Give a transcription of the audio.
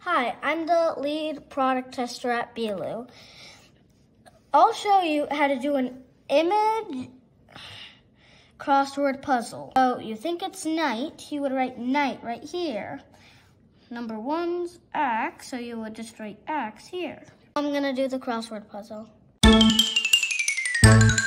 Hi, I'm the lead product tester at Beeloo. I'll show you how to do an image crossword puzzle. So you think it's night, you would write night right here. Number one's X, so you would just write X here. I'm gonna do the crossword puzzle.